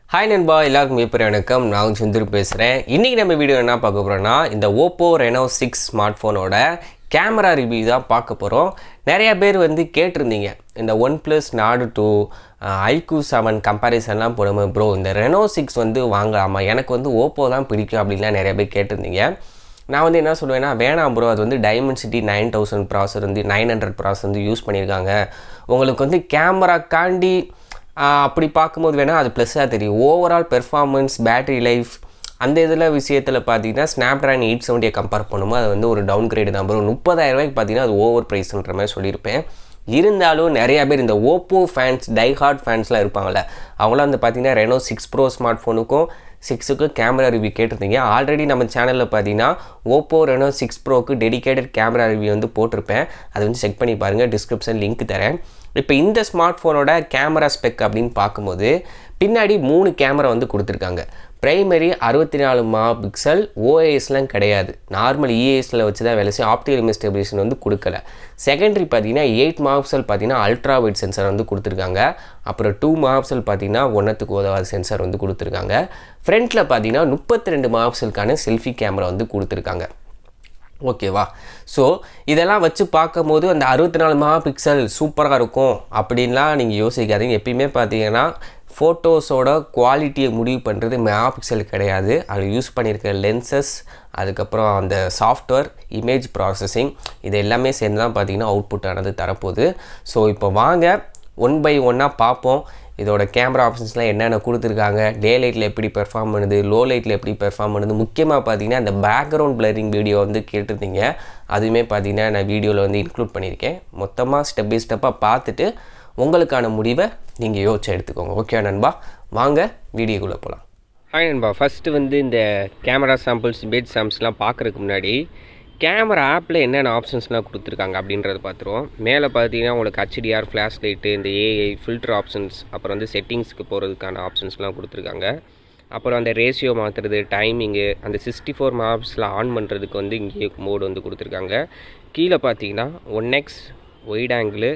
Hi Nanbha, எல்லாருக்கும் வணக்கம். நான் Chandru பேசுறேன். இன்னைக்கு நம்ம வீடியோ என்ன பார்க்க போறோம்னா இந்த OPPO RENO 6 ஸ்மார்ட்போனோட கேமரா ரிவ்யூ தான் பார்க்க போறோம். நிறைய பேர் வந்து கேட்டிருந்தீங்க. இந்த OnePlus Nord 2 iQOO 7 கம்பேரிசன்லாம் போடும்போது bro இந்த RENO 6 வந்து வாங்கலாமா? எனக்கு வந்து OPPO தான் பிடிக்கும் அப்படிலாம் நிறைய பேர் கேட்டிருந்தீங்க. நான் வந்து என்ன சொல்லுவேன்னா வேணாம் ப்ரோ அது வந்து Dimensity 9000 ப்ராசர் வந்து 900 ப்ராசர் வந்து யூஸ் பண்ணியிருக்காங்க. உங்களுக்கு வந்து கேமரா காண்டி அப்படி பார்க்கும்போது வேணால் அது ப்ளஸ்ஸாக தெரியும். ஓவரால் பெர்ஃபார்மன்ஸ் பேட்டரி லைஃப் அந்த இதில் விஷயத்தில் பார்த்தீங்கன்னா ஸ்னாப்ட்ராகன் 870 கம்பேர் பண்ணும்போது அது வந்து ஒரு டவுன் கிரேடு தான் ப்ரோ. 30,000 பார்த்தீங்கன்னா அது ஓவர் ப்ரைஸ்ன்ற மாதிரி சொல்லியிருப்பேன். இருந்தாலும் நிறையா பேர் இந்த ஓப்போ ஃபேன்ஸ் டைஹார்ட் ஃபேன்ஸ்லாம் இருப்பாங்கள்ல அவங்களாம் வந்து பார்த்தீங்கன்னா ரெனோ 6 ப்ரோ ஸ்மார்ட் ஃபோனுக்கும் 6க்கு கேமரா ரிவ்யூ கேட்டிருந்தீங்க. ஆல்ரெடி நம்ம சேனலில் பார்த்தீங்கன்னா ஓப்போ ரெனோ 6 ப்ரோக்கு டெடிகேட்டட் கேமரா ரிவ்யூ வந்து போட்டிருப்பேன். அது வந்து செக் பண்ணி பாருங்கள், டிஸ்கிரிப்ஷன் லிங்க் தரேன். இப்போ இந்த ஸ்மார்ட் ஃபோனோட கேமரா ஸ்பெக் அப்படின்னு பார்க்கும்போது பின்னாடி 3 கேமரா வந்து கொடுத்துருக்காங்க. ப்ரைமரி 64 மெகாபிக்சல், ஓஏஎஸ்லாம் கிடையாது, நார்மல் இஏஎஸில் வச்சு தான் வேலை செய்யும். ஆப்டிகல் இமேஜ் ஸ்டெபிலைசேஷன் வந்து கொடுக்கல. செகண்டரி பார்த்தீங்கன்னா 8 மெகாபிக்சல் பார்த்தீங்கன்னா அல்ட்ரா வைட் சென்சார் வந்து கொடுத்துருக்காங்க. அப்புறம் 2 மெகாபிக்சல் பார்த்தீங்கன்னா ஒன்றத்துக்கு உதவாத சென்சார் வந்து கொடுத்துருக்காங்க. ஃப்ரண்ட்டில் பார்த்தீங்கன்னா 32 மெகாபிக்சலுக்கான செல்ஃபி கேமரா வந்து கொடுத்துருக்காங்க. ஓகேவா? ஸோ இதெல்லாம் வச்சு பார்க்கும்போது அந்த 64 மெகாபிக்சல் சூப்பராக இருக்கும் அப்படின்லாம் நீங்கள் யோசிக்காதீங்க. எப்பயுமே பார்த்தீங்கன்னா ஃபோட்டோஸோட குவாலிட்டியை முடிவு பண்ணுறது மெகாபிக்சல் கிடையாது, அது யூஸ் பண்ணியிருக்க லென்சஸ், அதுக்கப்புறம் அந்த சாஃப்ட்வேர், இமேஜ் ப்ராசஸிங், இது எல்லாமே சேர்ந்து தான் பார்த்தீங்கன்னா அவுட்புட் ஆனது தரப்போகுது. ஸோ இப்போ வாங்க ஒன் பை ஒன்னாக பார்ப்போம். இதோட கேமரா ஆப்ஷன்ஸ்லாம் என்னென்ன கொடுத்துருக்காங்க, டே லைட்டில் எப்படி பெர்ஃபார்ம் பண்ணுது, லோ லைட்டில் எப்படி பெர்ஃபார்ம் பண்ணுது. முக்கியமாக பார்த்தீங்கன்னா இந்த பேக்ரவுண்ட் பிளரிங் வீடியோ வந்து கேட்டிருந்தீங்க, அதுவுமே பார்த்தீங்கன்னா நான் வீடியோவில் வந்து இன்க்ளூட் பண்ணியிருக்கேன். மொத்தமாக ஸ்டெப் பை ஸ்டெப்பாக பார்த்துட்டு உங்களுக்கான முடிவை நீங்கள் யோசிச்சு எடுத்துக்கோங்க. ஓகே நண்பா, வாங்க வீடியோக்குள்ளே போகலாம். ஹாய் நண்பா, ஃபஸ்ட்டு வந்து இந்த கேமரா சாம்பிள்ஸ், பேட் சாம்பிள்ஸ்லாம் பார்க்குறதுக்கு முன்னாடி கேமரா ஆப்பில் என்னென்ன ஆப்ஷன்ஸ்லாம் கொடுத்துருக்காங்க அப்படின்றத பார்த்துருவோம். மேலே பார்த்தீங்கன்னா உங்களுக்கு ஹெச்டிஆர், ஃப்ளாஷ் லைட்டு, இந்த ஏஐ ஃபில்டர் ஆப்ஷன்ஸ், அப்புறம் வந்து செட்டிங்ஸ்க்கு போகிறதுக்கான ஆப்ஷன்ஸ்லாம் கொடுத்துருக்காங்க. அப்புறம் அந்த ரேஷியோ மாற்றுறது, டைமிங்கு, அந்த 64 மெகாபிக்சல் ஆன் பண்ணுறதுக்கு வந்து இங்கே மோடு வந்து கொடுத்துருக்காங்க. கீழே பார்த்தீங்கன்னா 1x ஒயிட் ஆங்கிள்,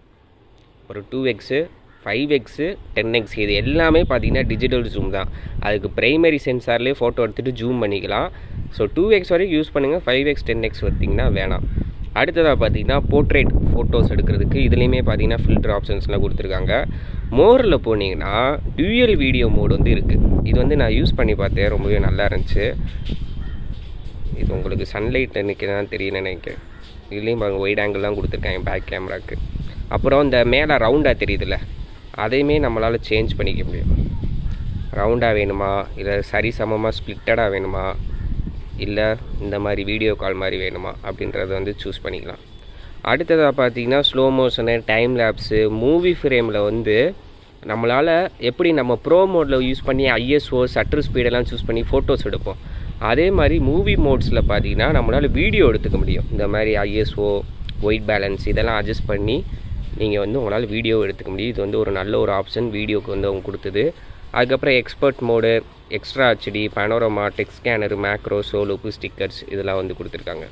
ஒரு 2x, 5x, 10x, இது எல்லாமே பார்த்தீங்கன்னா டிஜிட்டல் ஜூம் தான். அதுக்கு ப்ரைமரி சென்சார்லேயே ஃபோட்டோ எடுத்துகிட்டு ஜூம் பண்ணிக்கலாம். ஸோ 2x வரைக்கும் யூஸ் பண்ணுங்கள், 5x 10x பார்த்திங்கன்னா வேணாம். அடுத்ததாக பார்த்தீங்கன்னா போர்ட்ரேட் ஃபோட்டோஸ் எடுக்கிறதுக்கு இதுலேயுமே பார்த்தீங்கன்னா ஃபில்டர் ஆப்ஷன்ஸ்லாம் கொடுத்துருக்காங்க. மோரில் போனீங்கன்னா டியூயல் வீடியோ மோடு வந்து இருக்குது. இது வந்து நான் யூஸ் பண்ணி பார்த்தேன், ரொம்பவே நல்லா இருந்துச்சு. இது உங்களுக்கு சன்லைட் நினைக்க தான் தெரியும் நினைக்கிறேன். இதுலேயும் பாருங்கள் ஒயிட் ஆங்கிள் தான் கொடுத்துருக்காங்க பேக் கேமராவுக்கு. அப்புறம் இந்த மேலே ரவுண்டாக தெரியுதுல்ல, அதையுமே நம்மளால் சேஞ்ச் பண்ணிக்க முடியும். ரவுண்டாக வேணுமா, இல்லை சரி சமமாக ஸ்ப்ளிட்டடாக வேணுமா, இல்லை இந்த மாதிரி வீடியோ கால் மாதிரி வேணுமா அப்படின்றத வந்து சூஸ் பண்ணிக்கலாம். அடுத்ததாக பார்த்தீங்கன்னா slow motion, time lapse, movie ஃப்ரேமில் வந்து நம்மளால் எப்படி நம்ம ப்ரோ மோடில் யூஸ் பண்ணி ஐஎஸ்ஓ, ஷட்டர் ஸ்பீடெல்லாம் சூஸ் பண்ணி ஃபோட்டோஸ் எடுப்போம், அதே மாதிரி மூவி மோட்ஸில் பார்த்தீங்கன்னா நம்மளால் வீடியோ எடுத்துக்க முடியும். இந்த மாதிரி ஐஎஸ்ஓ, ஒயிட் பேலன்ஸ் இதெல்லாம் அட்ஜஸ்ட் பண்ணி நீங்கள் வந்து உங்களால் வீடியோ எடுத்துக்க முடியும். இது வந்து ஒரு நல்ல ஒரு ஆப்ஷன் வீடியோக்கு வந்து அவங்க கொடுத்தது. அதுக்கப்புறம் expert mode, extra HD, panorama, text scanner, macro, சோலோப்பு, ஸ்டிக்கர்ஸ் இதெல்லாம் வந்து கொடுத்துருக்காங்க.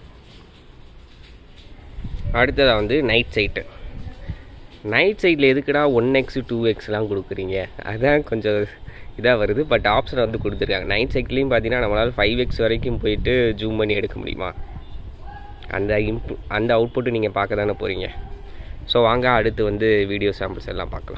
அடுத்ததாக வந்து நைட் சைட்டு. நைட் சைட்டில் எதுக்குடா 1x 2xலாம் கொடுக்குறீங்க, அதுதான் கொஞ்சம் இதாக வருது. பட் ஆப்ஷன் வந்து கொடுத்துருக்காங்க. நைட் சைட்லேயும் பார்த்தீங்கன்னா நம்மளால் 5x வரைக்கும் போயிட்டு ஜூம் பண்ணி எடுக்க முடியுமா, அந்த அவுட்புட்டு நீங்கள் பார்க்க தானே போகிறீங்க. ஸோ வாங்க அடுத்து வந்து வீடியோ சாம்பிள்ஸ் எல்லாம் பார்க்கலாம்.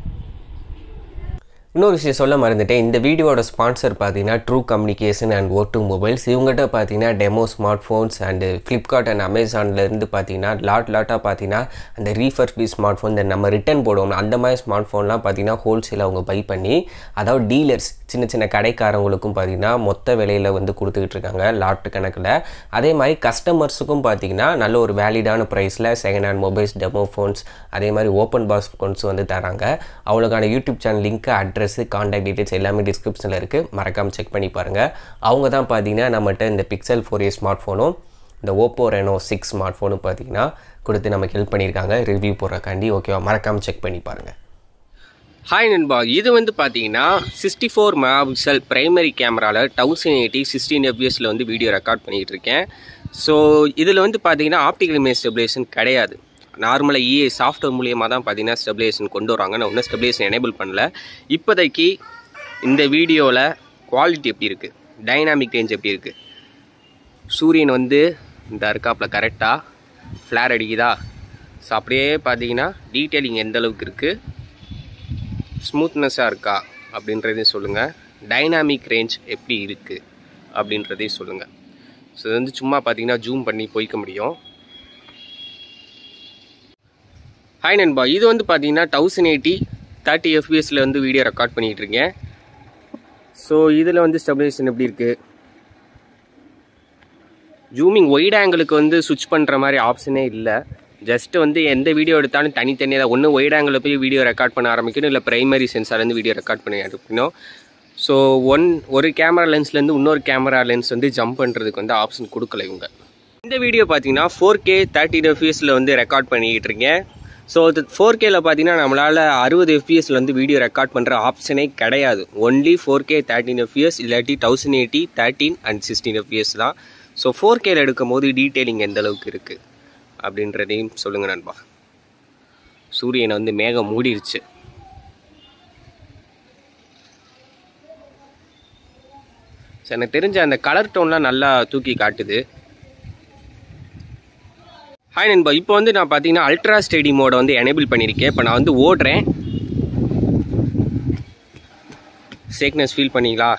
இன்னொரு விஷயம் சொல்ல மறந்துட்டேன், இந்த வீடியோட ஸ்பான்சர் பார்த்தீங்கன்னா true communication and O2 mobiles. இவங்ககிட்ட பார்த்தீங்கன்னா demo smart phones and Flipkart and அமேசான்லேருந்து பார்த்தீங்கன்னா லாட்டாக பார்த்தீங்கன்னா அந்த ரீஃபர்பி ஸ்மார்ட் ஃபோன், இந்த நம்ம ரிட்டன் போடுவோம் அந்த மாதிரி ஸ்மார்ட் ஃபோன்லாம் பார்த்தீங்கன்னா ஹோல்சேல் அவங்க பை பண்ணி, அதாவது டீலர்ஸ் சின்ன சின்ன கடைக்காரங்களுக்கும் பார்த்தீங்கன்னா மொத்த விலையில் வந்து கொடுத்துக்கிட்டு இருக்காங்க லாட்டு கணக்கில். அதே மாதிரி கஸ்டமர்ஸுக்கும் பார்த்தீங்கன்னா நல்ல ஒரு வேலிடான ப்ரைஸில் second hand mobiles, demo phones, அதே மாதிரி ஓப்பன் பாக்ஸ் ஃபோன்ஸ் வந்து தராங்க. அவங்களுக்கான YouTube channel link, address, contact details எல்லாமே டிஸ்கிரிப்ஷனில் இருக்குது, மறக்காமல் செக் பண்ணி பாருங்கள். அவங்க தான் பார்த்தீங்கன்னா நம்மகிட்ட இந்த Pixel 4a ஸ்மார்ட் ஃபோனும் இந்த OPPO RENO 6 ஸ்மார்ட் ஃபோனும் பார்த்தீங்கன்னா கொடுத்து நமக்கு ஹெல்ப் பண்ணியிருக்காங்க ரிவ்யூ போடுறக்காண்டி. ஓகேவா, மறக்காமல் செக் பண்ணி பாருங்கள். ஹாய் நண்பா, இது வந்து பார்த்தீங்கன்னா 64 மெகாபிக்சல் ப்ரைமரி கேமராவில் 1080 16 fps வந்து வீடியோ ரெக்கார்ட் பண்ணிகிட்டு இருக்கேன். ஸோ இதில் வந்து பார்த்தீங்கன்னா ஆப்டிகல் இமேஜ் ஸ்டெபிலைசேஷன் கிடையாது. நார்மலாக சாஃப்ட்வேர் மூலியமாக தான் பார்த்தீங்கன்னா ஸ்டெபிலைசேஷன் கொண்டு வராங்க. நான் இன்னும் ஸ்டெபிலைசேஷன் எனேபிள் பண்ணல. இப்போதைக்கு இந்த வீடியோவில் குவாலிட்டி எப்படி இருக்குது, டைனாமிக் ரேஞ்ச் எப்படி இருக்குது, சூரியன் வந்து இந்த இருக்காப்பில் கரெக்டாக ஃப்ளேர் அடிக்குதா, ஸோ அப்படியே பார்த்தீங்கன்னா டீட்டெயிலிங் எந்த அளவுக்கு இருக்குது, ஸ்மூத்னஸாக இருக்கா அப்படின்றதையும் சொல்லுங்கள். டைனாமிக் ரேஞ்ச் எப்படி இருக்குது அப்படின்றதையும் சொல்லுங்கள். ஸோ இது வந்து சும்மா பார்த்தீங்கன்னா ஜூம் பண்ணி போய்க்க முடியும். ஹாய் நண்பா, இது வந்து பார்த்தீங்கன்னா 1080 30 fps வந்து வீடியோ ரெக்கார்ட் பண்ணிகிட்டு இருக்கேன். ஸோ இதில் வந்து ஸ்டெபிலைசேஷன் எப்படி இருக்குது, ஜூமிங் ஒயிட் ஆங்கிளுக்கு வந்து சுவிட்ச் பண்ணுற மாதிரி ஆப்ஷனே இல்லை. ஜஸ்ட்டு வந்து எந்த வீடியோ எடுத்தாலும் தனித்தனியாக தான், ஒன்று ஒயிட் ஆங்கிளில் போய் வீடியோ ரெக்கார்ட் பண்ண ஆரம்பிக்கணும், இல்லை ப்ரைமரி சென்சார்லேருந்து வீடியோ ரெக்கார்ட் பண்ணி ஆரம்பிக்கணும். ஸோ ஒரு கேமரா லென்ஸ்லேருந்து இன்னொரு கேமரா லென்ஸ் வந்து ஜம்ப் பண்ணுறதுக்கு வந்து ஆப்ஷன் கொடுக்கல இவங்க. இந்த வீடியோ பார்த்தீங்கன்னா 4K 30 fps வந்து ரெக்கார்ட் பண்ணிக்கிட்டு இருக்கேன். ஸோ அது 4Kல பார்த்தீங்கன்னா நம்மளால் 60 fps வந்து வீடியோ ரெக்கார்ட் பண்ணுற ஆப்ஷனே கிடையாது. ஒன்லி 4K 13 fps இல்லாட்டி 1080 13 and 16 fps தான். ஸோ 4Kல எடுக்கும் போது டீட்டெயிலிங் எந்த அளவுக்கு இருக்குது அப்படின்றதையும் சொல்லுங்கள் நண்பா. சூரியனை வந்து மேகம் மூடிருச்சு. ஸோ எனக்கு தெரிஞ்ச அந்த கலர் டோன்லாம் நல்லா தூக்கி காட்டுது. ஹாய் நண்பா, இப்போ வந்து நான் பார்த்தீங்கன்னா அல்ட்ரா ஸ்டெடி மோடை வந்து எனேபிள் பண்ணியிருக்கேன். இப்போ நான் வந்து ஓடுறேன், சேக்னஸ் ஃபீல் பண்ணிங்களா?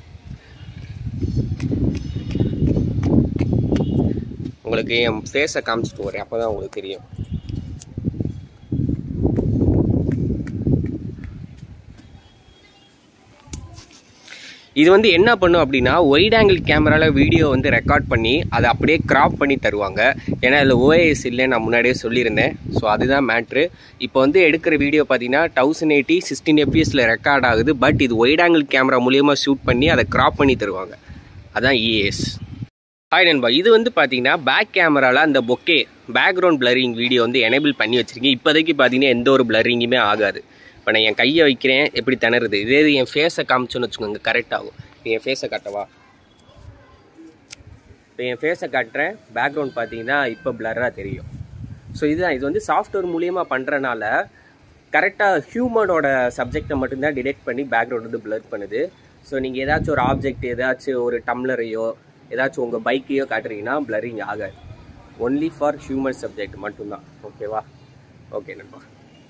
உங்களுக்கு என் ஃபேஸை காமிச்சிட்டு வரேன், அப்போ தான் உங்களுக்கு தெரியும். இது வந்து என்ன பண்ணும் அப்படின்னா, ஒயிட் ஆங்கிள் கேமராவில் வீடியோ வந்து ரெக்கார்ட் பண்ணி அதை அப்படியே கிராப் பண்ணி தருவாங்க. ஏன்னா அதில் OIS இல்லை, நான் முன்னாடியே சொல்லியிருந்தேன். ஸோ அதுதான் மேட்ரு. இப்போ வந்து எடுக்கிற வீடியோ பார்த்தீங்கன்னா 1080 16 fps ரெக்கார்ட் ஆகுது. பட் இது ஒயிட் ஆங்கிள் கேமரா மூலியமாக ஷூட் பண்ணி அதை கிராப் பண்ணி தருவாங்க. அதான் EAS. ஹாய் நண்பா, இது வந்து பார்த்தீங்கன்னா பேக் கேமராவில் அந்த பொக்கே பேக்ரவுண்ட் பிளரிங் வீடியோ வந்து எனேபிள் பண்ணி வச்சுருக்கேன். இப்போதைக்கு பார்த்தீங்கன்னா எந்த ஒரு பிளரிங்குமே ஆகாது. இப்போ நான் என் கையை வைக்கிறேன், எப்படி திணறுது. இதே இது என் ஃபேஸை காமிச்சோன்னு வச்சுக்கோங்க, கரெக்ட் ஆகும். என் ஃபேஸை காட்டவா? இப்போ என் ஃபேஸை காட்டுறேன், பேக்ரவுண்ட் பார்த்தீங்கன்னா இப்போ பிளராக தெரியும். ஸோ இதுதான், இது வந்து சாஃப்ட்வேர் மூலியமாக பண்ணுறனால கரெக்டாக ஹியூமனோட சப்ஜெக்டை மட்டும்தான் டிடெக்ட் பண்ணி பேக்ரவுண்ட் வந்து பிளர் பண்ணுது. ஸோ நீங்கள் ஏதாச்சும் ஒரு ஆப்ஜெக்ட், ஏதாச்சும் ஒரு டம்ளரையோ ஏதாச்சும் உங்கள் பைக்கையோ காட்டுறீங்கன்னா பிளரிங் ஆகாது. ஒன்லி ஃபார் ஹியூமன் சப்ஜெக்ட் மட்டும்தான். ஓகேவா? ஓகே நண்பா.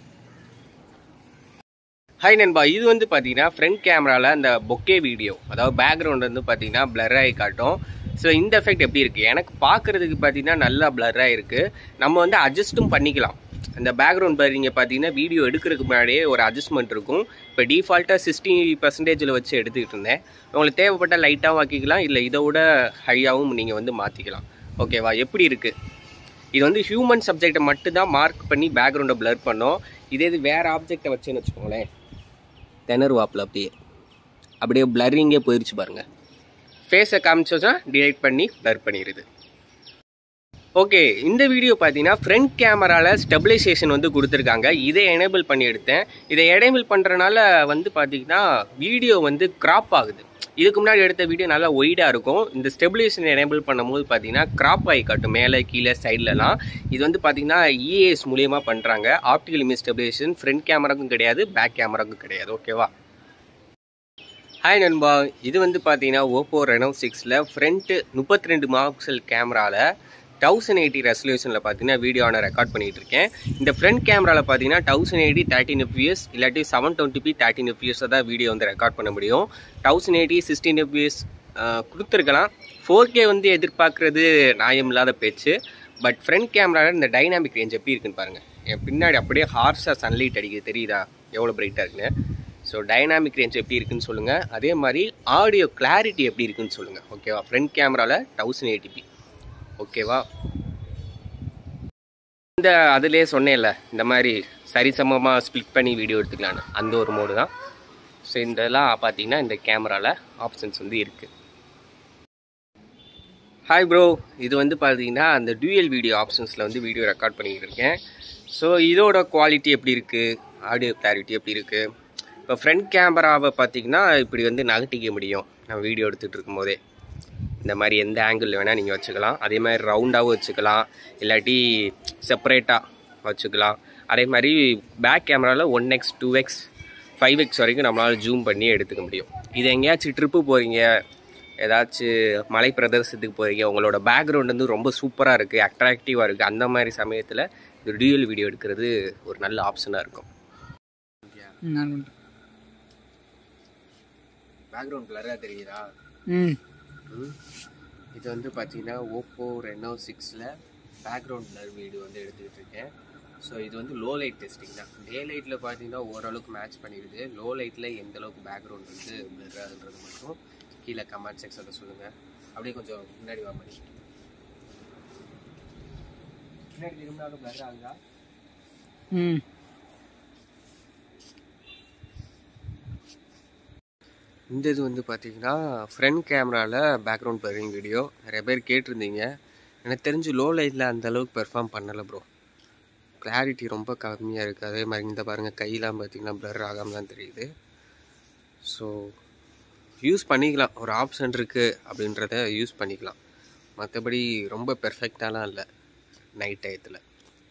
ஹாய் நண்பா, இது வந்து பார்த்தீங்கன்னா ஃப்ரண்ட் கேமராவில் அந்த பொக்கே வீடியோ, அதாவது பேக்ரவுண்ட் வந்து பார்த்தீங்கன்னா பிளராகி காட்டும். ஸோ இந்த எஃபெக்ட் எப்படி இருக்குது, எனக்கு பார்க்குறதுக்கு பார்த்தீங்கன்னா நல்லா பிளராக இருக்குது. நம்ம வந்து அட்ஜஸ்ட்டும் பண்ணிக்கலாம். அந்த பேக்ரவுண்ட் பிளரிங்கை பார்த்தீங்கன்னா வீடியோ எடுக்கிறதுக்கு முன்னாடியே ஒரு அட்ஜஸ்ட்மெண்ட் இருக்கும். இப்போ டிஃபால்ட்டாக 60% வச்சு எடுத்துக்கிட்டு இருந்தேன். உங்களுக்கு தேவைப்பட்ட லைட்டாகவும் ஆக்கிக்கலாம், இல்லை இதை விட ஹையாகவும் நீங்கள் வந்து மாற்றிக்கலாம். ஓகேவா? எப்படி இருக்குது? இது வந்து ஹியூமன் சப்ஜெக்டை மட்டும்தான் மார்க் பண்ணி பேக்ரவுண்டை பிளர் பண்ணோம். இதே இது வேறு ஆப்ஜெக்டை வச்சுன்னு வச்சுக்கோங்களேன், திணறுவாப்பில் அப்படியே பிளரிங்கே போயிடுச்சு பாருங்கள். ஃபேஸை காமிச்சோன்னா டிடெக்ட் பண்ணி பிளர் பண்ணிடுது. ஓகே, இந்த வீடியோ பார்த்தீங்கன்னா ஃப்ரண்ட் கேமராவில் ஸ்டெபிலைசேஷன் வந்து கொடுத்துருக்காங்க. இதை எனேபிள் பண்ணி எடுத்தேன். இதை எனேபிள் பண்ணுறனால வந்து பார்த்தீங்கன்னா வீடியோ வந்து கிராப் ஆகுது. இதுக்கு முன்னாடி எடுத்த வீடியோ நல்லா ஒய்டாக இருக்கும். இந்த ஸ்டெபிலைசேஷன் எனேபிள் பண்ணும்போது பார்த்தீங்கன்னா கிராப் ஆகி காட்டும், மேலே கீழே சைட்லலாம். இது வந்து பார்த்தீங்கன்னா EAS மூலியமாக பண்ணுறாங்க. ஆப்டிகல் இமேஜ் ஸ்டெபிலைசேஷன் ஃப்ரண்ட் கேமராக்கும் கிடையாது, பேக் கேமராக்கும் கிடையாது. ஓகேவா? ஹாய் நண்பா, இது வந்து பார்த்தீங்கன்னா OPPO RENO 6ல் ஃப்ரண்ட் 32 மெகாபிக்சல் கேமராவில் 1080 ரெசல்யூஷனில் பார்த்தீங்கன்னா வீடியோ நான் ரெக்கார்ட் பண்ணிகிட்டு இருக்கேன். இந்த ஃப்ரண்ட் கேமராவில் பார்த்தீங்கன்னா 1080 13 fps இல்லாட்டி 720p 13 fps தான் வீடியோ வந்து ரெக்கார்ட் பண்ண முடியும். 1080 16 fps கொடுத்துருக்கலாம். 4K வந்து எதிர்பார்க்குறது நியாயம் இல்லாத பேச்சு. பட் ஃப்ரண்ட் கேமராவில் இந்த டைனாமிக் ரேஞ்ச் எப்படி இருக்குன்னு பாருங்கள். என் பின்னாடி அப்படியே ஹார்ஷாக சன்லைட் அடிக்குது, தெரியுதா எவ்வளோ பிரைட்டாக இருக்குன்னு? ஸோ டைனாமிக் ரேஞ்ச் எப்படி இருக்குன்னு சொல்லுங்கள். அதே மாதிரி ஆடியோ கிளாரிட்டி எப்படி இருக்குன்னு சொல்லுங்கள். ஓகேவா? ஃப்ரண்ட் கேமராவில் 1080p. ஓகேவா? இந்த அதிலே சொன்னேன்ல, இந்த மாதிரி சரிசமமாக ஸ்ப்ளிட் பண்ணி வீடியோ எடுத்துக்கலான்னு, அந்த ஒரு மோடு தான். ஸோ இதெல்லாம் பார்த்தீங்கன்னா இந்த கேமராவில் ஆப்ஷன்ஸ் வந்து இருக்குது. ஹாய் ப்ரோ, இது வந்து பார்த்தீங்கன்னா அந்த டூயல் வீடியோ ஆப்ஷன்ஸில் வந்து வீடியோ ரெக்கார்ட் பண்ணிக்கிட்டு இருக்கேன். ஸோ இதோட குவாலிட்டி எப்படி இருக்குது, ஆடியோ கிளாரிட்டி எப்படி இருக்குது? இப்போ ஃப்ரண்ட் கேமராவை பார்த்தீங்கன்னா இப்படி வந்து நகட்டிக்க முடியும். நம்ம வீடியோ எடுத்துகிட்டு இருக்கும் போதே இந்த மாதிரி எந்த ஆங்கிள் வேணால் நீங்கள் வச்சுக்கலாம். அதே மாதிரி ரவுண்டாகவும் வச்சுக்கலாம், இல்லாட்டி செப்பரேட்டாக வச்சுக்கலாம். அதே மாதிரி பேக் கேமராவில் 1x 2x 5x வரைக்கும் நம்மளால் ஜூம் பண்ணி எடுத்துக்க முடியும். இது எங்கேயாச்சும் ட்ரிப்பு போகிறீங்க, ஏதாச்சும் மலை பிரதேசத்துக்கு போகிறீங்க, உங்களோட பேக்ரவுண்ட் வந்து ரொம்ப சூப்பராக இருக்குது, அட்ராக்டிவாக இருக்குது, அந்த மாதிரி சமயத்தில் இது டியூயல் வீடியோ எடுக்கிறது ஒரு நல்ல ஆப்ஷனாக இருக்கும். பேக்ரவுண்ட் பிளராக தெரியுதா? இது வந்து பார்த்தீங்கன்னா OPPO RENO 6ல் பேக்ரவுண்ட் பிளர் வீடியோ வந்து எடுத்துக்கிட்டு இருக்கேன். ஸோ இது வந்து லோ லைட் டெஸ்டிங் தான். டே லைட்டில் பார்த்தீங்கன்னா ஓரளவுக்கு மேட்ச் பண்ணிடுது. லோ லைட்டில் எந்த அளவுக்கு பேக்ரவுண்ட் வந்து பிளர் ஆகுன்றது மட்டும் கீழே கமெண்ட் செக்ஷனில் சொல்லுங்கள். அப்படியே கொஞ்சம் முன்னாடி வா பண்ணி பின்னாடி திரும்பினாலும் பிளர் ஆகுதா? இந்த இது வந்து பார்த்தீங்கன்னா ஃப்ரண்ட் கேமராவில் பேக்ரவுண்ட் பிளரிங் வீடியோ நிறைய பேர் கேட்டிருந்தீங்க. எனக்கு தெரிஞ்சு லோ லைட்டில் அந்தளவுக்கு பெர்ஃபார்ம் பண்ணலை ப்ரோ. கிளாரிட்டி ரொம்ப கம்மியாக இருக்குது. அதே மாதிரி இந்த பாருங்கள் கையெல்லாம் பார்த்திங்கன்னா பிளர் ஆகாமல் தான் தெரியுது. ஸோ யூஸ் பண்ணிக்கலாம், ஒரு ஆப்ஷன் இருக்குது அப்படின்றத யூஸ் பண்ணிக்கலாம். மற்றபடி ரொம்ப பெர்ஃபெக்டாலாம் இல்லை நைட் டயத்தில்.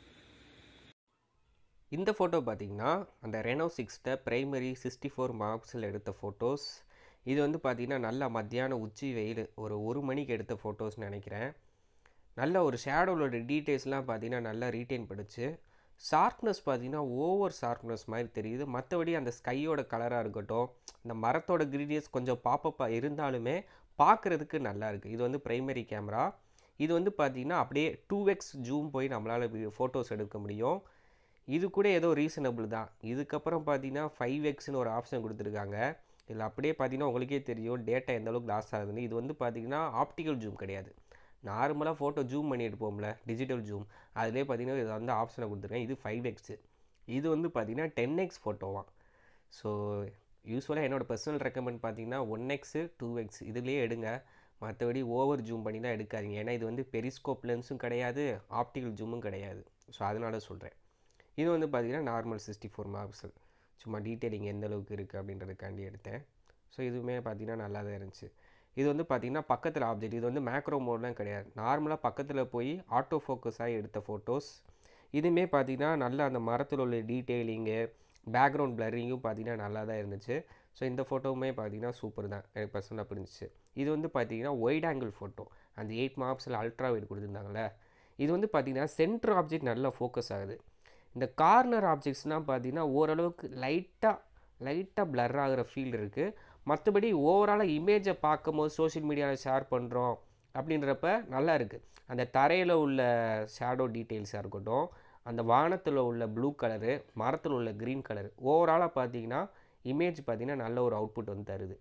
இந்த ஃபோட்டோ பார்த்திங்கன்னா அந்த ரெனோ 6 பிரைமரி 64 மெகாபிக்சல் எடுத்த ஃபோட்டோஸ். இது வந்து பார்த்திங்கன்னா நல்லா மத்தியானம் உச்சி வெயில் ஒரு 1 மணிக்கு எடுத்த ஃபோட்டோஸ்னு நினைக்கிறேன். நல்ல ஒரு ஷேடோவோட டீட்டெயில்ஸ்லாம் பார்த்திங்கன்னா நல்லா ரீட்டைன் பண்ணுச்சு. ஷார்ப்னஸ் பார்த்திங்கன்னா ஓவர் ஷார்ப்னஸ் மாதிரி தெரியுது. மற்றபடி அந்த ஸ்கையோட கலராக இருக்கட்டும், இந்த மரத்தோட கிரீடியன்ஸ் கொஞ்சம் பாப்பப்பாக இருந்தாலுமே பார்க்குறதுக்கு நல்லா இருக்குது. இது வந்து பிரைமரி கேமரா. இது வந்து பார்த்திங்கன்னா அப்படியே 2x ஜூம் போய் நம்மளால் ஃபோட்டோஸ் எடுக்க முடியும். இது கூட ஏதோ ரீசனபிள் தான். இதுக்கப்புறம் பார்த்தீங்கன்னா 5xன்னு ஒரு ஆப்ஷன் கொடுத்துருக்காங்க. இதில் அப்படியே பார்த்தீங்கன்னா உங்களுக்கே தெரியும் டேட்டா எந்த அளவுக்கு லாஸ் ஆகுதுன்னு. இது வந்து பார்த்தீங்கன்னா ஆப்டிக்கல் ஜூம் கிடையாது. நார்மலாக ஃபோட்டோ ஜூம் பண்ணி எடுப்போம்ல, டிஜிட்டல் ஜூம், அதிலே பார்த்தீங்கன்னா இது வந்து ஆப்ஷனை கொடுத்துருக்கேன். இது 5x. இது வந்து பார்த்தீங்கன்னா 10x ஃபோட்டோவாம். ஸோ யூஸ்வலாக என்னோடய பர்சனல் ரெக்கமெண்ட் பார்த்தீங்கன்னா 1x 2x இதுலேயே எடுங்க. மற்றபடி ஓவர் ஜூம் பண்ணி தான் எடுக்காதீங்க. ஏன்னா இது வந்து பெரிஸ்கோப் லென்ஸும் கிடையாது, ஆப்டிக்கல் ஜூமும் கிடையாது. ஸோ அதனால சொல்கிறேன். இது வந்து பார்த்திங்கன்னா நார்மல் 64 மெகாபிக்சல். சும்மா டீட்டெயிலிங் எந்த அளவுக்கு இருக்குது அப்படின்றதுக்காண்டி எடுத்தேன். ஸோ இதுவுமே பார்த்திங்கன்னா நல்லா தான் இருந்துச்சு. இது வந்து பார்த்திங்கன்னா பக்கத்தில் ஆப்ஜெக்ட், இது வந்து மேக்ரோ மோட்லாம் கிடையாது, நார்மலாக பக்கத்தில் போய் ஆட்டோ ஃபோக்கஸ் ஆகி எடுத்த ஃபோட்டோஸ். இதுவுமே பார்த்திங்கன்னா நல்லா அந்த மரத்தில் உள்ள டீட்டெயிலிங்கு, பேக்ரவுண்ட் பிளரிங்கும் பார்த்திங்கன்னா நல்லா தான் இருந்துச்சு. ஸோ இந்த ஃபோட்டோவுமே பார்த்திங்கன்னா சூப்பர் தான், எனக்கு பர்சனலாக பிடிச்சிச்சு. இது வந்து பார்த்திங்கன்னா ஒயிட் ஆங்கிள் ஃபோட்டோ, அந்த 8 மெகாபிக்சல் அல்ட்ரா வைட் கொடுத்துருந்தாங்களே. இது வந்து பார்த்திங்கன்னா சென்டர் ஆப்ஜெக்ட் நல்லா ஃபோக்கஸ் ஆகுது. இந்த கார்னர் ஆப்ஜெக்ட்ஸ்னால் பார்த்தீங்கன்னா ஓரளவுக்கு லைட்டாக பிளர் ஆகிற ஃபீல் இருக்குது. மற்றபடி ஓவராலாக இமேஜை பார்க்கும்போது சோஷியல் மீடியாவில் ஷேர் பண்ணுறோம் அப்படின்றப்ப நல்லா இருக்குது. அந்த தரையில் உள்ள ஷேடோ டீட்டெயில்ஸாக இருக்கட்டும், அந்த வானத்தில் உள்ள ப்ளூ கலரு, மரத்தில் உள்ள க்ரீன் கலரு, ஓவராலாக பார்த்தீங்கன்னா இமேஜ் பார்த்திங்கன்னா நல்ல ஒரு அவுட்புட் வந்து தருது.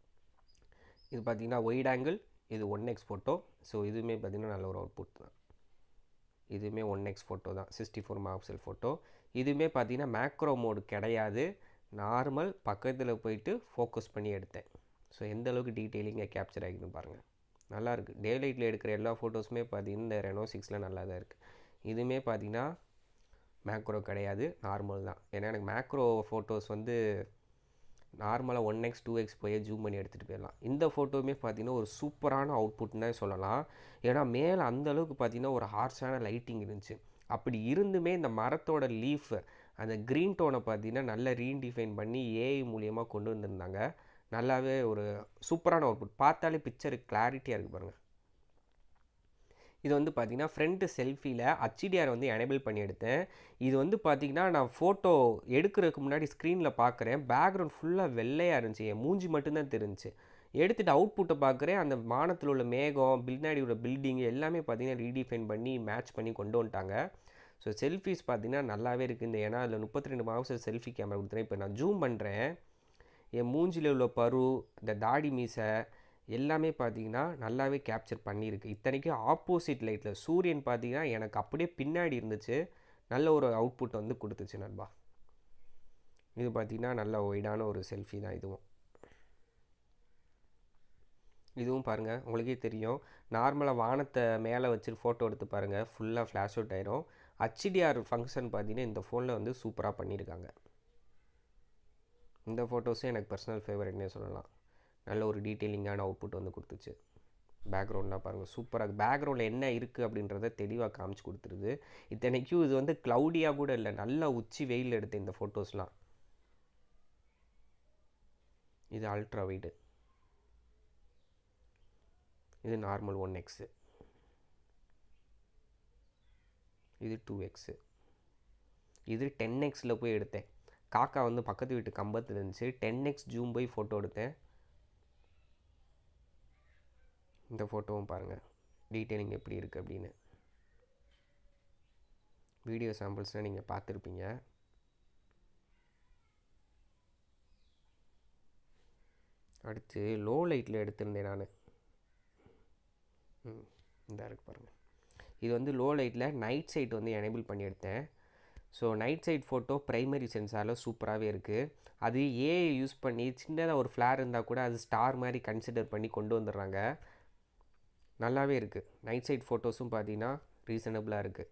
இது பார்த்திங்கன்னா ஒயிட் ஆங்கிள், இது 1x ஃபோட்டோ. ஸோ இதுவுமே பார்த்திங்கன்னா நல்ல ஒரு அவுட்புட் தான். இதுவுமே 1x ஃபோட்டோ தான், 64 மெகாபிக்சல் ஃபோட்டோ. இதுவுமே பார்த்தீங்கன்னா மேக்ரோ மோடு கிடையாது, நார்மல் பக்கத்தில் போயிட்டு ஃபோக்கஸ் பண்ணி எடுத்தேன். ஸோ எந்த அளவுக்கு டீட்டெயிலிங்காக கேப்சர் ஆகிக்கணும் பாருங்கள், நல்லாயிருக்கு. டே லைட்டில் எடுக்கிற எல்லா ஃபோட்டோஸுமே பார்த்தீங்கன்னா இந்த ரெனோ 6ல் நல்லா தான் இருக்குது. இதுவுமே பார்த்தீங்கன்னா மேக்ரோ கிடையாது, நார்மல் தான். ஏன்னா எனக்கு மேக்ரோ ஃபோட்டோஸ் வந்து நார்மலாக 1x 2x போய் ஜூம் பண்ணி எடுத்துகிட்டு போயிடலாம். இந்த ஃபோட்டோவுமே பார்த்திங்கன்னா ஒரு சூப்பரான அவுட்புட்னே சொல்லலாம். ஏன்னா மேலே அந்தளவுக்கு பார்த்திங்கன்னா ஒரு ஹார்ஷான லைட்டிங் இருந்துச்சு. அப்படி இருந்துமே இந்த மரத்தோட லீஃப் அந்த க்ரீன் டோனை பார்த்திங்கன்னா நல்லா ரீடிஃபைன் பண்ணி ஏஐ மூலியமாக கொண்டு வந்திருந்தாங்க. நல்லாவே ஒரு சூப்பரான அவுட்புட். பார்த்தாலே பிக்சர் கிளாரிட்டியாக இருக்குது பாருங்கள். இது வந்து பார்த்திங்கன்னா ஃப்ரண்ட்டு செல்ஃபியில் HDR வந்து எனேபிள் பண்ணி எடுத்தேன். இது வந்து பார்த்திங்கன்னா நான் ஃபோட்டோ எடுக்கிறதுக்கு முன்னாடி ஸ்க்ரீனில் பார்க்குறேன், பேக்ரவுண்ட் ஃபுல்லாக வெள்ளையாக இருந்துச்சு, என் மூஞ்சி மட்டும்தான் தெரிஞ்சிச்சு. எடுத்துகிட்டு அவுட்புட்டை பார்க்குறேன், அந்த வானத்தில் உள்ள மேகம், பின்னாடி உள்ள பில்டிங் எல்லாமே பார்த்திங்கன்னா ரீடிஃபைன் பண்ணி மேட்ச் பண்ணி கொண்டு வந்துட்டாங்க. ஸோ செல்ஃபிஸ் பார்த்திங்கன்னா நல்லாவே இருக்குது. இந்த ஏன்னா அதில் 32 மெகாபிக்சல் செல்ஃபி கேமரா கொடுத்துறேன். இப்போ நான் ஜூம் பண்ணுறேன், என் மூஞ்சியில் உள்ள பரு, இந்த தாடி மீசை எல்லாமே பார்த்தீங்கன்னா நல்லாவே கேப்சர் பண்ணியிருக்கு. இத்தனைக்கும் ஆப்போசிட் லைட்டில் சூரியன் பார்த்தீங்கன்னா எனக்கு அப்படியே பின்னாடி இருந்துச்சு, நல்ல ஒரு அவுட்புட் வந்து கொடுத்துச்சு நண்பா. இது பார்த்திங்கன்னா நல்ல ஒய்டான ஒரு செல்ஃபி தான் இதுவும் பாருங்கள், உங்களுக்கே தெரியும். நார்மலாக வானத்தை மேலே வச்சு ஃபோட்டோ எடுத்து பாருங்கள், ஃபுல்லாக ஃப்ளாஷ் அவுட் ஆயிரும். HDR ஃபங்க்ஷன் பார்த்தீங்கன்னா இந்த ஃபோனில் வந்து சூப்பராக பண்ணியிருக்காங்க. இந்த ஃபோட்டோஸும் எனக்கு பர்சனல் ஃபேவரட்னே சொல்லலாம். நல்ல ஒரு டீட்டெயிலிங்கான அவுட்புட் வந்து கொடுத்துச்சு. பேக்ரவுண்ட்லாம் பாருங்கள் சூப்பராக, பேக்ரவுண்டில் என்ன இருக்குது அப்படின்றத தெளிவாக காமிச்சு கொடுத்துருது. இத்தனைக்கும் இது வந்து க்ளவுடியாக கூட இல்லை, நல்லா உச்சி வெயில் எடுத்த இந்த ஃபோட்டோஸ்லாம். இது அல்ட்ரா வைடு, இது நார்மல் 1x, இது 2x, இது 10xல போய் எடுத்தேன். காக்கா வந்து பக்கத்து வீட்டு கம்பத்தில் இருந்துச்சு. 10x ஜூம் போய் ஃபோட்டோ எடுத்தேன். இந்த ஃபோட்டோவும் பாருங்கள் டீட்டெயிலிங் எப்படி இருக்குது அப்படின்னு. வீடியோ சாம்பிள்ஸ்னால் நீங்கள் பார்த்துருப்பீங்க. அடுத்து லோ லைட்டில் எடுத்திருந்தேன் நான். இந்த இருக்குது பாருங்கள். இது வந்து லோ லைட்டில் நைட் சைட் வந்து எனேபிள் பண்ணி எடுத்தேன். So night sight photo primary சென்சாரில் சூப்பராகவே இருக்குது. அது ஏஐ யூஸ் பண்ணி சின்னதாக ஒரு ஃப்ளார் இருந்தால் கூட அது ஸ்டார் மாதிரி கன்சிடர் பண்ணி கொண்டு வந்துடுறாங்க. நல்லாவே இருக்குது. நைட் சைட் ஃபோட்டோஸும் பார்த்தீங்கன்னா ரீசனபிளாக இருக்குது.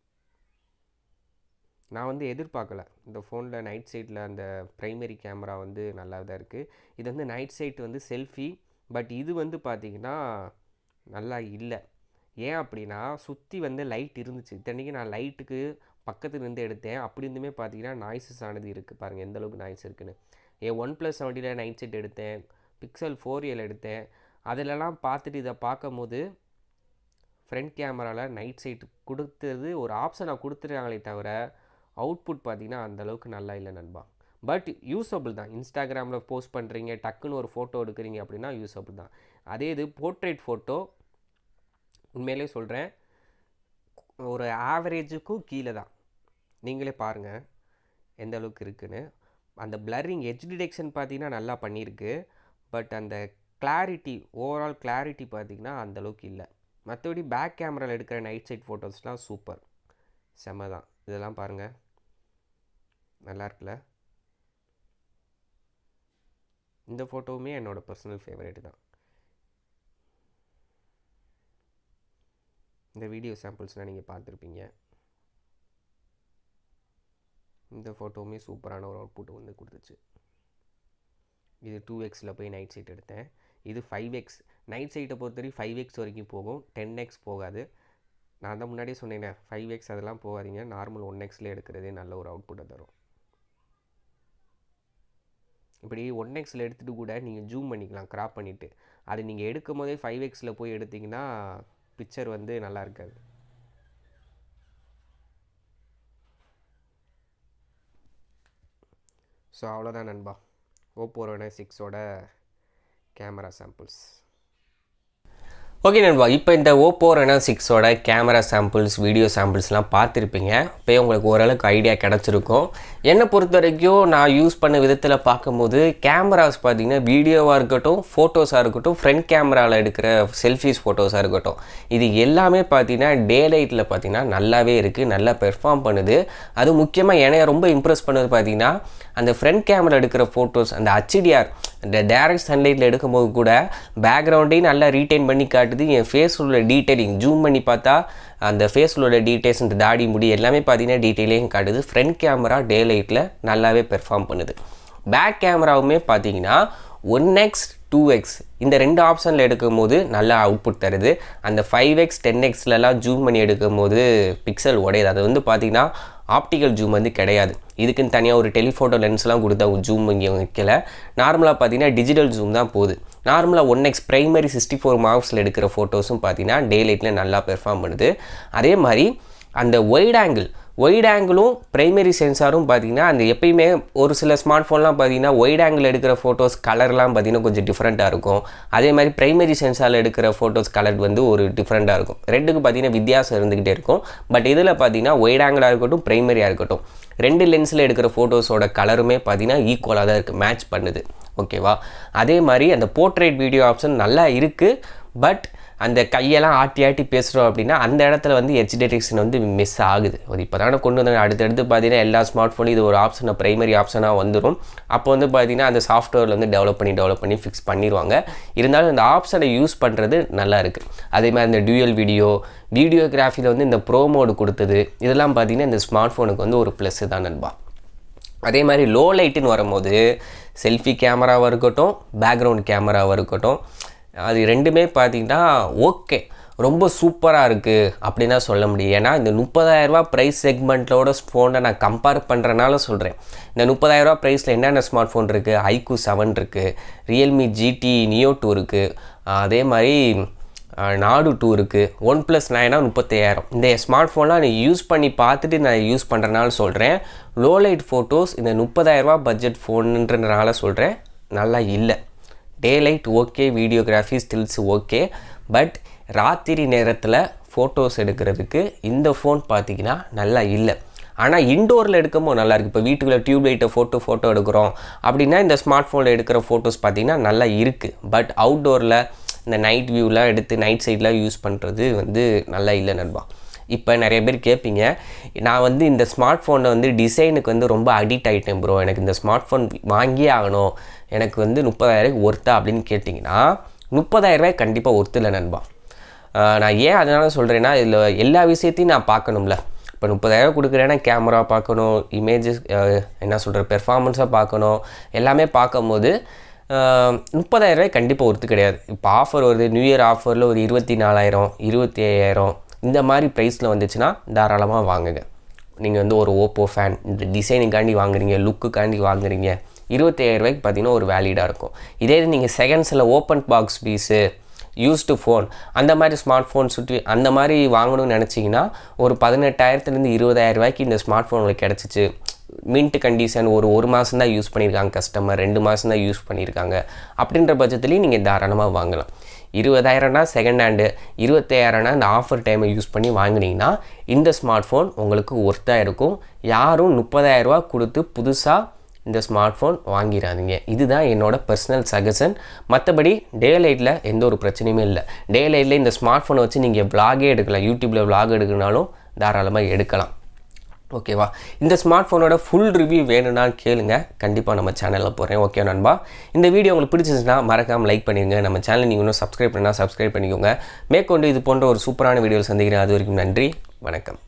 நான் வந்து எதிர்பார்க்கல இந்த ஃபோனில் நைட் சைட்டில் அந்த ப்ரைமரி கேமரா வந்து நல்லா தான் இருக்குது. இது வந்து நைட் சைட் வந்து செல்ஃபி, பட் இது வந்து பார்த்திங்கன்னா நல்லா இல்லை. ஏன் அப்படின்னா சுற்றி வந்து லைட் இருந்துச்சு. இத்தனைக்கு நான் லைட்டுக்கு பக்கத்தில் இருந்து எடுத்தேன். அப்படி இருந்துமே பார்த்தீங்கன்னா நாய்ஸஸ் ஆனது இருக்குது. பாருங்கள் எந்தளவுக்கு நாய்ஸ் இருக்குன்னு. என் OnePlus 70 நைட் செட் எடுத்தேன், Pixel 4a எடுத்தேன். அதிலலாம் பார்த்துட்டு இதை பார்க்கும் போது ஃப்ரண்ட் கேமராவில் நைட் சைட் கொடுத்தது ஒரு ஆப்ஷனை கொடுத்துருக்காங்களே தவிர அவுட்புட் பார்த்திங்கன்னா அந்தளவுக்கு நல்லா இல்லை நண்பா. பட் யூஸபிள் தான். இன்ஸ்டாகிராமில் போஸ்ட் பண்ணுறீங்க, டக்குன்னு ஒரு ஃபோட்டோ எடுக்கிறீங்க அப்படின்னா யூஸபிள் தான். அதே இது போர்ட்ரேட் ஃபோட்டோ உண்மையிலே சொல்கிறேன் ஒரு ஆவரேஜுக்கும் கீழே தான். நீங்களே பாருங்கள் எந்த அளவுக்கு இருக்குன்னு. அந்த பிளரிங் எட்ஜ் டிடெக்ஷன் பார்த்திங்கன்னா நல்லா பண்ணியிருக்கு. பட் அந்த கிளாரிட்டி, ஓவரால் கிளாரிட்டி பார்த்திங்கன்னா அந்தளவுக்கு இல்லை. மற்றபடி பேக் கேமராவில் எடுக்கிற நைட் சைட் ஃபோட்டோஸ்லாம் சூப்பர், செம்ம தான். இதெல்லாம் பாருங்கள் நல்லா இருக்குல்ல. இந்த ஃபோட்டோவுமே என்னோடய பர்சனல் ஃபேவரேட் தான். இந்த வீடியோ சாம்பிள்ஸ்லாம் நீங்கள் பார்த்துருப்பீங்க. இந்த ஃபோட்டோவுமே சூப்பரான ஒரு அவுட்புட் வந்து கொடுத்துச்சு. இது 2xல போய் நைட் சைட் எடுத்தேன். இது 5x. நைட் சைட்டை பொறுத்தவரைக்கும் 5x வரைக்கும் போகும், 10x போகாது. நான் தான் முன்னாடியே சொன்னேன் 5x அதெல்லாம் போகாதீங்க, நார்மல் 1xல எடுக்கிறதே நல்ல ஒரு அவுட்புட்டை தரும். இப்படி 1xல எடுத்துகிட்டு கூட நீங்கள் ஜூம் பண்ணிக்கலாம் க்ராப் பண்ணிவிட்டு. அது நீங்கள் எடுக்கும் போதே 5xல போய் எடுத்திங்கன்னா பிக்சர் வந்து நல்லா இருக்காது. ஸோ அவ்வளோதான் நண்பா, OPPO RENO 6ஓட கேமரா சாம்பிள்ஸ். ஓகே நண்பா, இப்போ இந்த OPPO RENO 6ஓட கேமரா சாம்பிள்ஸ், வீடியோ சாம்பிள்ஸ்லாம் பார்த்துருப்பீங்க. இப்போ உங்களுக்கு ஓரளவுக்கு ஐடியா கிடச்சிருக்கும். என்னை பொறுத்த வரைக்கும் நான் யூஸ் பண்ண விதத்தில் பார்க்கும்போது கேமராஸ் பார்த்திங்கன்னா வீடியோவாக இருக்கட்டும், ஃபோட்டோஸாக இருக்கட்டும், ஃப்ரண்ட் கேமராவில் எடுக்கிற செல்ஃபிஸ் ஃபோட்டோஸாக இருக்கட்டும், இது எல்லாமே பார்த்திங்கன்னா டே லைட்டில் பார்த்திங்கன்னா நல்லாவே இருக்குது, நல்லா பெர்ஃபார்ம் பண்ணுது. அது முக்கியமாக என்னைய ரொம்ப இம்ப்ரெஸ் பண்ணது பார்த்திங்கன்னா அந்த ஃப்ரண்ட் கேமரா எடுக்கிற ஃபோட்டோஸ், அந்த HDR இந்த டைரக்ட் சன்லைட்டில் எடுக்கும்போது கூட பேக்ரவுண்டையும் நல்லா ரீட்டைன் பண்ணி காட்டுது. என் ஃபேஸில் உள்ள டீட்டெயிலிங் ஜூம் பண்ணி பார்த்தா அந்த ஃபேஸில் உள்ள டீட்டெயில்ஸ், இந்த தாடி முடி எல்லாமே பார்த்தீங்கன்னா டீட்டெயிலையும் காட்டுது. ஃப்ரண்ட் கேமரா டே லைட்டில் நல்லாவே பெர்ஃபார்ம் பண்ணுது. பேக் கேமராவுமே பார்த்தீங்கன்னா 1x 2x இந்த ரெண்டு ஆப்ஷனில் எடுக்கும் போது நல்லா அவுட்புட் தருது. அந்த 5x 10xலலாம் ஜூம் பண்ணி எடுக்கும் போது பிக்சல் உடையுது. அது வந்து பார்த்திங்கன்னா ஆப்டிக்கல் ஜூம் வந்து கிடையாது. இதுக்குன்னு தனியாக ஒரு டெலிஃபோட்டோ லென்ஸ்லாம் கொடுத்து அவங்க ஜூம் இங்கே வைக்கல. நார்மலாக பார்த்தீங்கன்னா டிஜிட்டல் ஜூம் தான் போகுது. நார்மலாக 1x ப்ரைமரி 64 மார்க்ஸில் எடுக்கிற ஃபோட்டோஸும் பார்த்தீங்கன்னா டே லைட்டில் நல்லா பெர்ஃபார்ம் பண்ணுது. அதே மாதிரி அந்த ஒயிட் ஆங்கிளும் ப்ரைமரி சென்சாரும் பார்த்திங்கன்னா அந்த எப்பயுமே ஒரு சில ஸ்மார்ட் ஃபோன்லாம் பார்த்திங்கன்னா ஒயிட் ஆங்கிள் எடுக்கிற ஃபோட்டோஸ் கலர்லாம் பார்த்திங்கன்னா கொஞ்சம் டிஃப்ரெண்ட்டாக இருக்கும். அதே மாதிரி ப்ரைமரி சென்சாரில் எடுக்கிற ஃபோட்டோஸ் கலர் வந்து ஒரு டிஃப்ரெண்ட்டாக இருக்கும். ரெண்டுக்கு பார்த்திங்கன்னா வித்தியாசம் இருந்துக்கிட்டே இருக்கும். பட் இதில் பார்த்திங்கன்னா ஒயிட் ஆங்கிளாக இருக்கட்டும், ப்ரைமரியாக இருக்கட்டும், ரெண்டு லென்ஸில் எடுக்கிற ஃபோட்டோஸோட கலருமே பார்த்திங்கன்னா ஈக்குவலாக தான் இருக்குது, மேட்ச் பண்ணுது. ஓகேவா? அதே மாதிரி அந்த போர்ட்ரேட் வீடியோ ஆப்ஷன் நல்லா இருக்குது. பட் அந்த கையெல்லாம் ஆட்டி பேசுகிறோம் அப்படின்னா அந்த இடத்துல வந்து எட்ஜ் டிடெக்ஷன் வந்து மிஸ் ஆகுது. அது இப்போ தானே கொண்டு வந்தாங்க. அடுத்தடுத்து பார்த்தீங்கன்னா எல்லா ஸ்மார்ட் ஃபோனும் இது ஒரு ஆப்ஷனை ப்ரைமரி ஆப்ஷனாக வந்துடும். அப்போ வந்து பார்த்தீங்கன்னா அந்த சாஃப்ட்வேரில் வந்து டெவலப் பண்ணி ஃபிக்ஸ் பண்ணிடுவாங்க. இருந்தாலும் இந்த ஆப்ஷனை யூஸ் பண்ணுறது நல்லா இருக்குது. அதே மாதிரி இந்த டியூயல் வீடியோகிராஃபியில் வந்து இந்த ப்ரோ மோடு கொடுத்தது இதெல்லாம் பார்த்தீங்கன்னா இந்த ஸ்மார்ட் ஃபோனுக்கு வந்து ஒரு ப்ளஸ்ஸு தான் நண்பா. அதே மாதிரி லோ லைட்டுன்னு வரும்போது செல்ஃபி கேமராவாக இருக்கட்டும், பேக்ரவுண்ட் கேமராவாக இருக்கட்டும், அது ரெண்டுமே பார்த்திங்கன்னா ஓகே. ரொம்ப சூப்பராக இருக்குது அப்படின்னா சொல்ல முடியும். ஏன்னா இந்த 30,000 ப்ரைஸ் செக்மெண்ட்டோட ஃபோனை நான் கம்பேர் பண்ணுறனால சொல்கிறேன். இந்த 30,000 ப்ரைஸில் என்னென்ன ஸ்மார்ட் ஃபோன் இருக்குது, iQOO 7 இருக்குது, ரியல்மி GT Neo 2 இருக்குது, அதே மாதிரி நாடு 2 இருக்குது, OnePlus 9 35,000. இந்த ஸ்மார்ட் ஃபோன்லாம் நான் யூஸ் பண்ணி பார்த்துட்டு நான் யூஸ் பண்ணுறனால சொல்கிறேன். லோ லைட் ஃபோட்டோஸ் இந்த 30,000 பட்ஜெட் ஃபோனுன்றனால சொல்கிறேன் நல்லா இல்லை. Day light okay, videography stills okay, but ராத்திரி நேரத்தில் ஃபோட்டோஸ் எடுக்கிறதுக்கு இந்த ஃபோன் பார்த்திங்கன்னா நல்லா இல்லை. ஆனால் இன்டோரில் எடுக்கும்போது நல்லாயிருக்கு. இப்போ வீட்டுக்குள்ளே டியூப் லைட்டை ஃபோட்டோ எடுக்கிறோம் அப்படின்னா இந்த ஸ்மார்ட் ஃபோனில் எடுக்கிற ஃபோட்டோஸ் பார்த்திங்கன்னா நல்லா இருக்குது. பட் அவுட்டோரில் இந்த நைட் வியூவில் எடுத்து நைட் சைடில் யூஸ் பண்ணுறது வந்து நல்லா இல்லை நண்பா. இப்போ நிறைய பேர் கேட்பீங்க, நான் வந்து இந்த ஸ்மார்ட் ஃபோனை வந்து டிசைனுக்கு வந்து ரொம்ப அடிக்ட் ஆகிட்டேன் ப்ரோ, எனக்கு இந்த ஸ்மார்ட் ஃபோன் வாங்கியே ஆகணும், எனக்கு வந்து 30,000 ஒர்த்தா அப்படின்னு கேட்டிங்கன்னா 30,000 கண்டிப்பாக ஒர்த்து இல்லை நண்பா. நான் ஏன் அதனால சொல்கிறேன்னா, இதில் எல்லா விஷயத்தையும் நான் பார்க்கணும்ல. இப்போ 30,000 கொடுக்குறேன்னா கேமரா பார்க்கணும், இமேஜஸ் என்ன சொல்கிற பெர்ஃபார்மன்ஸாக பார்க்கணும், எல்லாமே பார்க்கும்போது 30,000 கண்டிப்பாக ஒர்த்து கிடையாது. இப்போ ஆஃபர் வருது, நியூ இயர் ஆஃபரில் ஒரு 24,000 25,000 இந்த மாதிரி ப்ரைஸில் வந்துச்சுன்னா தாராளமாக வாங்குங்க. நீங்கள் வந்து ஒரு ஓப்போ ஃபேன், இந்த டிசைனுக்காண்டி வாங்குறீங்க, லுக்குக்காண்டி வாங்குறீங்க, 25,000 பார்த்தீங்கன்னா ஒரு வேலிடாக இருக்கும். இதே நீங்கள் செகண்ட்ஸில் open box piece, used phone, அந்த மாதிரி ஸ்மார்ட் ஃபோன் சுற்றி அந்த மாதிரி வாங்கணும்னு நினச்சிங்கன்னா ஒரு 18,000 20,000 இந்த ஸ்மார்ட் ஃபோன் உங்களுக்கு கிடச்சிச்சு. மின்ட் கண்டிஷன், ஒரு மாதம் தான் யூஸ் பண்ணியிருக்காங்க கஸ்டமர், 2 மாதம் தான் யூஸ் பண்ணியிருக்காங்க அப்படின்ற பட்சத்துலேயும் நீங்கள் தாராளமாக வாங்கலாம். 20,000 செகண்ட் ஹேண்டு, 25,000 இந்த ஆஃபர் டைமை யூஸ் பண்ணி வாங்கினீங்கன்னா இந்த ஸ்மார்ட் ஃபோன் உங்களுக்கு ஒர்த்தாக இருக்கும். யாரும் 30,000 கொடுத்து புதுசாக இந்த ஸ்மார்ட் ஃபோன் வாங்கிடாதீங்க. இதுதான் என்னோடய பர்சனல் சஜஷன். மற்றபடி டே லைட்டில் எந்த ஒரு பிரச்சனையுமே இல்லை. டே லைட்டில் இந்த ஸ்மார்ட் ஃபோனை வச்சு நீங்கள் விளாகே எடுக்கலாம், யூடியூப்பில் விளாக் எடுக்கணுனாலும் தாராளமாக எடுக்கலாம். ஓகேவா? இந்த ஸ்மார்ட் ஃபோனோட ஃபுல் ரிவ்யூ வேணும்னா கேளுங்க, கண்டிப்பாக நம்ம சேனலில் போகிறேன். ஓகே நண்பா, இந்த வீடியோ உங்களுக்கு பிடிச்சிருந்துச்சுன்னா மறக்காமல் லைக் பண்ணிடுங்க. நம்ம சேனல் நீங்கள் இன்னும் சப்ஸ்கிரைப் பண்ணால் சப்ஸ்கிரைப் பண்ணிக்கோங்க. மேற்கொண்டு இது போன்ற ஒரு சூப்பரான வீடியோவில் சந்திக்கிறேன். அது வரைக்கும் நன்றி, வணக்கம்.